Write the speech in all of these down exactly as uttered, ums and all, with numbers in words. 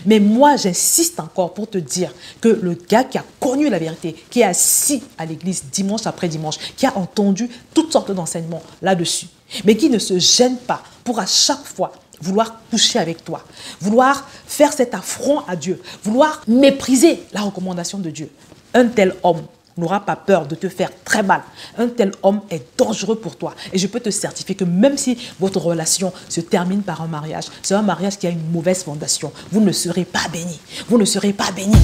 Mais moi, j'insiste encore pour te dire que le gars qui a connu la vérité, qui est assis à l'église dimanche après dimanche, qui a entendu toutes sortes d'enseignements là-dessus, mais qui ne se gêne pas pour à chaque fois vouloir coucher avec toi, vouloir faire cet affront à Dieu, vouloir mépriser la recommandation de Dieu. Un tel homme n'aura pas peur de te faire très mal. Un tel homme est dangereux pour toi. Et je peux te certifier que même si votre relation se termine par un mariage, c'est un mariage qui a une mauvaise fondation. Vous ne serez pas bénis. Vous ne serez pas bénis.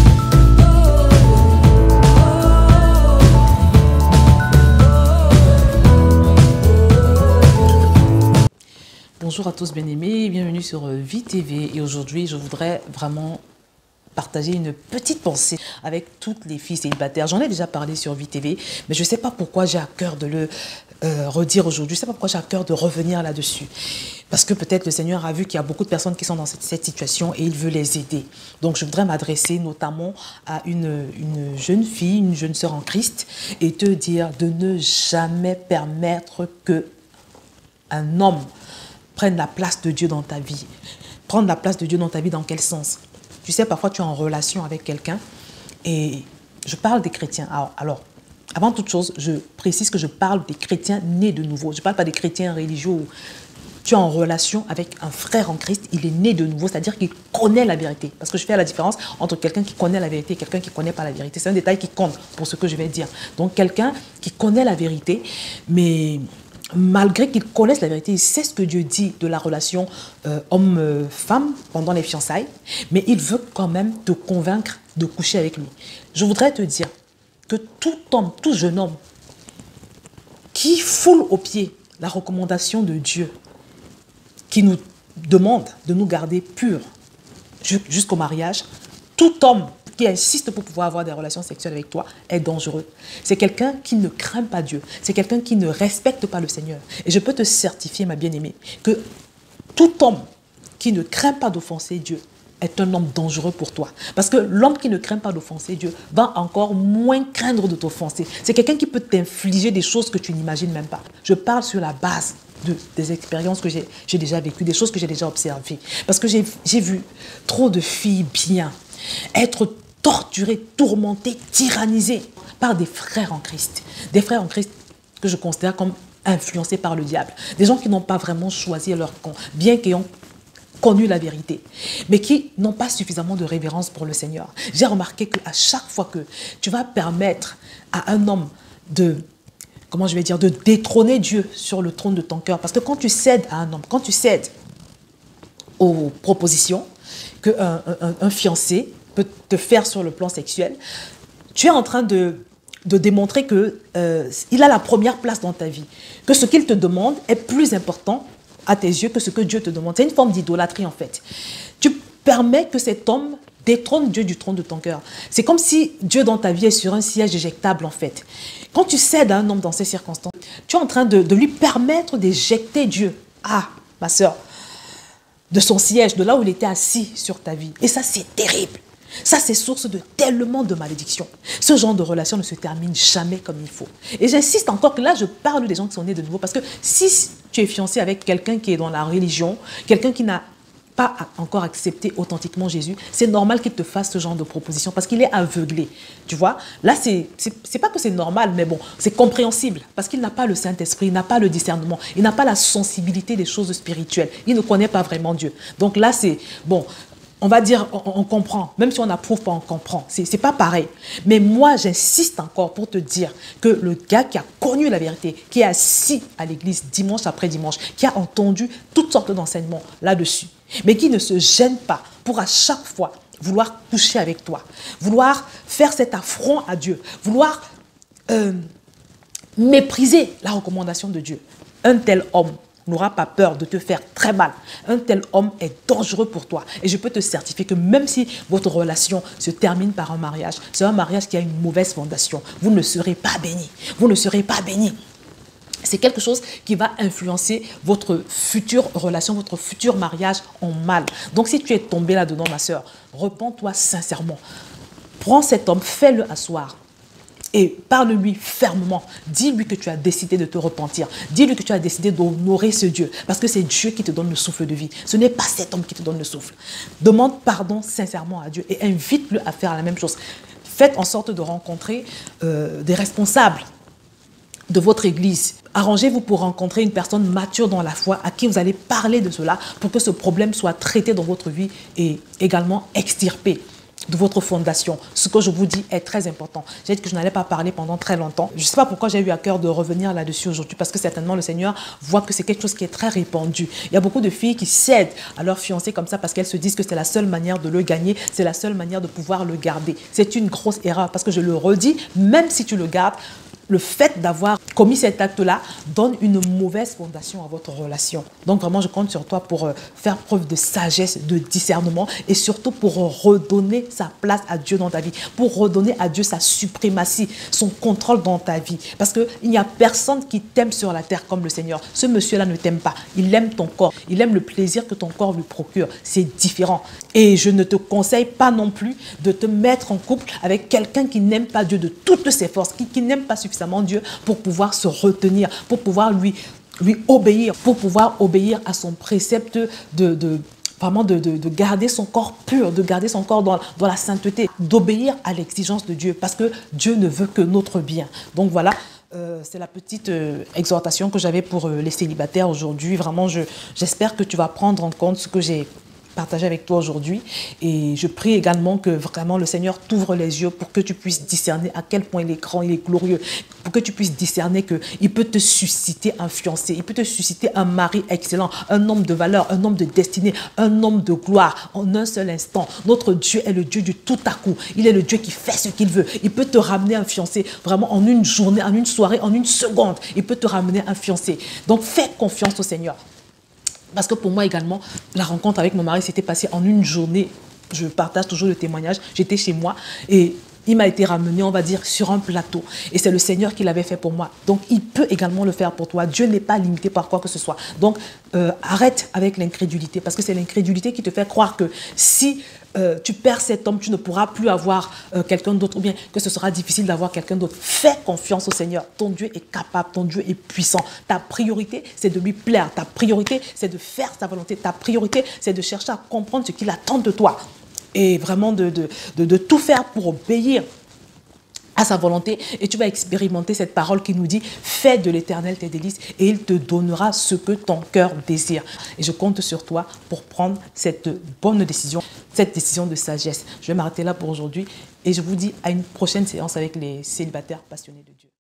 Bonjour à tous bien-aimés, bienvenue sur Vie T V. Et aujourd'hui, je voudrais vraiment partager une petite pensée avec toutes les filles célibataires. J'en ai déjà parlé sur Vie T V, mais je ne sais pas pourquoi j'ai à cœur de le euh, redire aujourd'hui. Je ne sais pas pourquoi j'ai à cœur de revenir là-dessus. Parce que peut-être le Seigneur a vu qu'il y a beaucoup de personnes qui sont dans cette, cette situation et il veut les aider. Donc je voudrais m'adresser notamment à une, une jeune fille, une jeune sœur en Christ, et te dire de ne jamais permettre qu'un homme prenne la place de Dieu dans ta vie. Prendre la place de Dieu dans ta vie, dans quel sens? Tu sais, parfois tu es en relation avec quelqu'un et je parle des chrétiens. Alors, alors, avant toute chose, je précise que je parle des chrétiens nés de nouveau. Je ne parle pas des chrétiens religieux où tu es en relation avec un frère en Christ, il est né de nouveau, c'est-à-dire qu'il connaît la vérité. Parce que je fais la différence entre quelqu'un qui connaît la vérité et quelqu'un qui ne connaît pas la vérité. C'est un détail qui compte pour ce que je vais dire. Donc, quelqu'un qui connaît la vérité, mais malgré qu'il connaisse la vérité, il sait ce que Dieu dit de la relation euh, homme-femme pendant les fiançailles, mais il veut quand même te convaincre de coucher avec lui. Je voudrais te dire que tout homme, tout jeune homme qui foule aux pieds la recommandation de Dieu, qui nous demande de nous garder purs jusqu'au mariage, tout homme qui insiste pour pouvoir avoir des relations sexuelles avec toi est dangereux. C'est quelqu'un qui ne craint pas Dieu. C'est quelqu'un qui ne respecte pas le Seigneur. Et je peux te certifier, ma bien-aimée, que tout homme qui ne craint pas d'offenser Dieu est un homme dangereux pour toi. Parce que l'homme qui ne craint pas d'offenser Dieu va encore moins craindre de t'offenser. C'est quelqu'un qui peut t'infliger des choses que tu n'imagines même pas. Je parle sur la base de, des expériences que j'ai déjà vécues, des choses que j'ai déjà observées. Parce que j'ai vu trop de filles bien être torturées, tourmentées, tyrannisées par des frères en Christ. Des frères en Christ que je considère comme influencés par le diable. Des gens qui n'ont pas vraiment choisi leur camp, bien qu'ayant connu la vérité, mais qui n'ont pas suffisamment de révérence pour le Seigneur. J'ai remarqué qu'à chaque fois que tu vas permettre à un homme de, comment je vais dire, de détrôner Dieu sur le trône de ton cœur, parce que quand tu cèdes à un homme, quand tu cèdes aux propositions qu'un un, un fiancé peut te faire sur le plan sexuel, tu es en train de, de démontrer qu'il euh, a la première place dans ta vie, que ce qu'il te demande est plus important à tes yeux que ce que Dieu te demande. C'est une forme d'idolâtrie en fait. Tu permets que cet homme détrône Dieu du trône de ton cœur. C'est comme si Dieu dans ta vie est sur un siège éjectable en fait. Quand tu cèdes à un homme dans ces circonstances, tu es en train de, de lui permettre d'éjecter Dieu. Ah, ma sœur, de son siège, de là où il était assis sur ta vie. Et ça, c'est terrible. Ça, c'est source de tellement de malédictions. Ce genre de relation ne se termine jamais comme il faut. Et j'insiste encore que là, je parle des gens qui sont nés de nouveau. Parce que si tu es fiancé avec quelqu'un qui est dans la religion, quelqu'un qui n'a pas encore accepté authentiquement Jésus, c'est normal qu'il te fasse ce genre de proposition parce qu'il est aveuglé. Tu vois, là, c'est c'est pas que c'est normal, mais bon, c'est compréhensible parce qu'il n'a pas le Saint-Esprit, il n'a pas le discernement, il n'a pas la sensibilité des choses spirituelles. Il ne connaît pas vraiment Dieu. Donc là, c'est bon. On va dire, on, on comprend. Même si on n'approuve pas, on comprend. C'est pas pareil. Mais moi, j'insiste encore pour te dire que le gars qui a connu la vérité, qui est assis à l'église dimanche après dimanche, qui a entendu toutes sortes d'enseignements là-dessus, mais qui ne se gêne pas pour à chaque fois vouloir coucher avec toi, vouloir faire cet affront à Dieu, vouloir euh, mépriser la recommandation de Dieu. Un tel homme n'aura pas peur de te faire très mal. Un tel homme est dangereux pour toi. Et je peux te certifier que même si votre relation se termine par un mariage, c'est un mariage qui a une mauvaise fondation. Vous ne serez pas bénis. Vous ne serez pas bénis. C'est quelque chose qui va influencer votre future relation, votre futur mariage en mal. Donc si tu es tombé là-dedans, ma sœur, repens-toi sincèrement. Prends cet homme, fais-le asseoir. et parle-lui fermement. Dis-lui que tu as décidé de te repentir. Dis-lui que tu as décidé d'honorer ce Dieu. Parce que c'est Dieu qui te donne le souffle de vie. Ce n'est pas cet homme qui te donne le souffle. Demande pardon sincèrement à Dieu et invite-le à faire la même chose. Faites en sorte de rencontrer euh, des responsables de votre église. Arrangez-vous pour rencontrer une personne mature dans la foi à qui vous allez parler de cela pour que ce problème soit traité dans votre vie et également extirpé de votre fondation. Ce que je vous dis est très important. J'ai dit que je n'allais pas parler pendant très longtemps. Je ne sais pas pourquoi j'ai eu à cœur de revenir là-dessus aujourd'hui, parce que certainement le Seigneur voit que c'est quelque chose qui est très répandu. Il y a beaucoup de filles qui cèdent à leur fiancé comme ça parce qu'elles se disent que c'est la seule manière de le gagner, c'est la seule manière de pouvoir le garder. C'est une grosse erreur parce que je le redis, même si tu le gardes, le fait d'avoir commis cet acte-là donne une mauvaise fondation à votre relation. Donc vraiment, je compte sur toi pour faire preuve de sagesse, de discernement et surtout pour redonner sa place à Dieu dans ta vie, pour redonner à Dieu sa suprématie, son contrôle dans ta vie. Parce qu'il n'y a personne qui t'aime sur la terre comme le Seigneur. Ce monsieur-là ne t'aime pas. Il aime ton corps. Il aime le plaisir que ton corps lui procure. C'est différent. Et je ne te conseille pas non plus de te mettre en couple avec quelqu'un qui n'aime pas Dieu de toutes ses forces, qui, qui n'aime pas suffisamment Dieu pour pouvoir se retenir, pour pouvoir lui, lui obéir, pour pouvoir obéir à son précepte de, de, vraiment de, de, de garder son corps pur, de garder son corps dans, dans la sainteté, d'obéir à l'exigence de Dieu, parce que Dieu ne veut que notre bien. Donc voilà. Euh, c'est la petite euh, exhortation que j'avais pour euh, les célibataires aujourd'hui. Vraiment, je, j'espère que tu vas prendre en compte ce que j'ai partager avec toi aujourd'hui et je prie également que vraiment le Seigneur t'ouvre les yeux pour que tu puisses discerner à quel point il est grand, il est glorieux, pour que tu puisses discerner qu'il peut te susciter un fiancé, il peut te susciter un mari excellent, un homme de valeur, un homme de destinée, un homme de gloire en un seul instant. Notre Dieu est le Dieu du tout à coup, il est le Dieu qui fait ce qu'il veut, il peut te ramener un fiancé vraiment en une journée, en une soirée, en une seconde, il peut te ramener un fiancé. Donc fais confiance au Seigneur. Parce que pour moi également, la rencontre avec mon mari s'était passée en une journée. Je partage toujours le témoignage. J'étais chez moi et il m'a été ramené, on va dire, sur un plateau. Et c'est le Seigneur qui l'avait fait pour moi. Donc, il peut également le faire pour toi. Dieu n'est pas limité par quoi que ce soit. Donc, euh, arrête avec l'incrédulité. Parce que c'est l'incrédulité qui te fait croire que si euh, tu perds cet homme, tu ne pourras plus avoir euh, quelqu'un d'autre. Ou bien que ce sera difficile d'avoir quelqu'un d'autre. Fais confiance au Seigneur. Ton Dieu est capable. Ton Dieu est puissant. Ta priorité, c'est de lui plaire. Ta priorité, c'est de faire sa volonté. Ta priorité, c'est de chercher à comprendre ce qu'il attend de toi. Et vraiment de, de, de, de tout faire pour obéir à sa volonté. Et tu vas expérimenter cette parole qui nous dit « Fais de l'Éternel tes délices et il te donnera ce que ton cœur désire. » Et je compte sur toi pour prendre cette bonne décision, cette décision de sagesse. Je vais m'arrêter là pour aujourd'hui et je vous dis à une prochaine séance avec les célibataires passionnés de Dieu.